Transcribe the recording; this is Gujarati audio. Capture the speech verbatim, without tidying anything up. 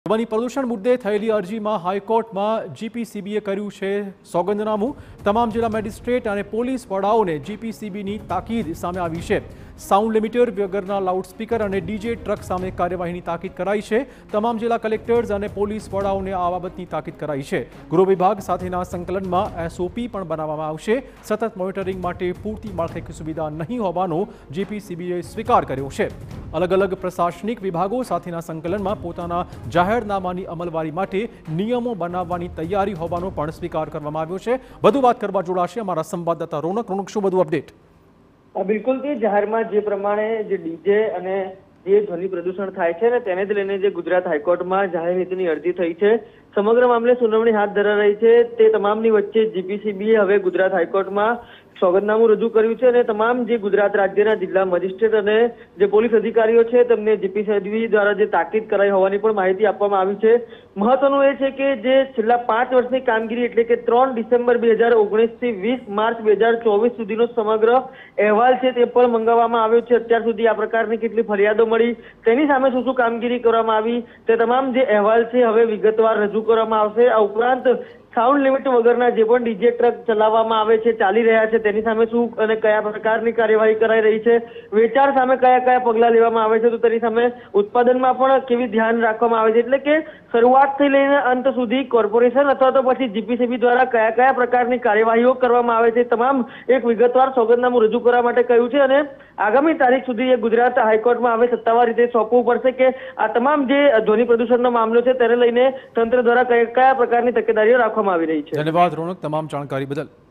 ધ્વનિ પ્રદૂષણ મુદ્દે થયેલી અરજીમાં હાઈકોર્ટમાં જીપીસીબીએ કર્યું છે સોગંદનામું। તમામ જિલ્લા મેજિસ્ટ્રેટ અને પોલીસ વડાઓને જીપીસીબીની તાકીદ સામે આવી છે। સાઉન્ડ લિમિટર વગરના લાઉડસ્પીકર અને ડીજે ટ્રક સામે કાર્યવાહીની તાકીદ કરાઈ છે। તમામ જિલ્લા કલેક્ટર્સ અને પોલીસ વડાઓને આ બાબતની તાકીદ કરાઈ છે। ગૃહ વિભાગ સાથેના સંકલનમાં એસઓપી પણ બનાવવામાં આવશે। સતત મોનિટરિંગ માટે પૂરતી માળખાકીય સુવિધા નહીં હોવાનો જીપીસીબીએ સ્વીકાર કર્યો છે। અલગ અલગ પ્રશાસનિક વિભાગો સાથેના સંકલનમાં પોતાના જાહેરનામાની અમલવારી માટે નિયમો બનાવવાની તૈયારી હોવાનો પણ સ્વીકાર કરવામાં આવ્યો છે। વધુ વાત કરવા જોડાશે અમારા સંવાદદાતા રોનક। રોનક, શું વધુ અપડેટ? બિલકુલ તે જાહેરમાં જે પ્રમાણે જે ડીજે અને જે ધ્વનિ પ્રદૂષણ થાય છે ને તેને જ લઈને જે ગુજરાત હાઈકોર્ટમાં જાહેર હિતની અરજી થઈ છે। સમગ્ર મામલે સુનાવણી હાથ ધરાઈ રહી છે। તે તમામની વચ્ચે જીપીસીબીએ હવે ગુજરાત હાઈકોર્ટમાં સોગંદનામું રજૂ કર્યું છે અને તમામ જે ગુજરાત રાજ્યના જિલ્લા મેજિસ્ટ્રેટ અને જે પોલીસ અધિકારીઓ છે તેમને જીપીસીબી દ્વારા જે તાકીદ કરાઈ હોવાની પણ માહિતી આપવામાં આવી છે। મહત્વનું એ છે કે જે છેલ્લા પાંચ વર્ષની કામગીરી એટલે કે ત્રણ ડિસેમ્બર બે હજાર ઓગણીસ થી વીસ માર્ચ બે હજાર ચોવીસ સુધીનો સમગ્ર અહેવાલ છે તે પણ મંગાવવામાં આવ્યો છે। અત્યાર સુધી આ પ્રકારની કેટલી ફરિયાદો મળી, તેની સામે શું શું કામગીરી કરવામાં આવી, તે તમામ જે અહેવાલ છે હવે વિગતવાર રજૂ કરવામાં આવશે। આ ઉપરાંત સાઉન્ડ લિમિટ વગરના જે પણ ડીજે ટ્રક ચલાવવામાં આવે છે, ચાલી રહ્યા છે, તેની સામે શું અને કયા પ્રકારની કાર્યવાહી કરાઈ રહી છે, વેચાણ સામે કયા કયા પગલાં લેવામાં આવે છે, તો તેની સામે ઉત્પાદનમાં પણ કેવી ધ્યાન રાખવામાં આવે છે। એટલે કે શરૂઆતથી લઈને અંત સુધી કોર્પોરેશન અથવા તો પછી જીપીસીબી દ્વારા કયા કયા પ્રકારની કાર્યવાહીઓ કરવામાં આવે છે, તમામ એક વિગતવાર સોગંદનામું રજૂ કરવા માટે કહ્યું છે અને આગામી તારીખ સુધી એ ગુજરાત હાઈકોર્ટમાં હવે સત્તાવાર રીતે સોંપવું પડશે કે આ તમામ જે ધ્વનિ પ્રદૂષણનો મામલો છે તેને લઈને તંત્ર દ્વારા કયા કયા પ્રકારની તકેદારીઓ રાખવામાં આવી રહી છે। ધન્યવાદ રોનક, તમામ જાણકારી બદલ।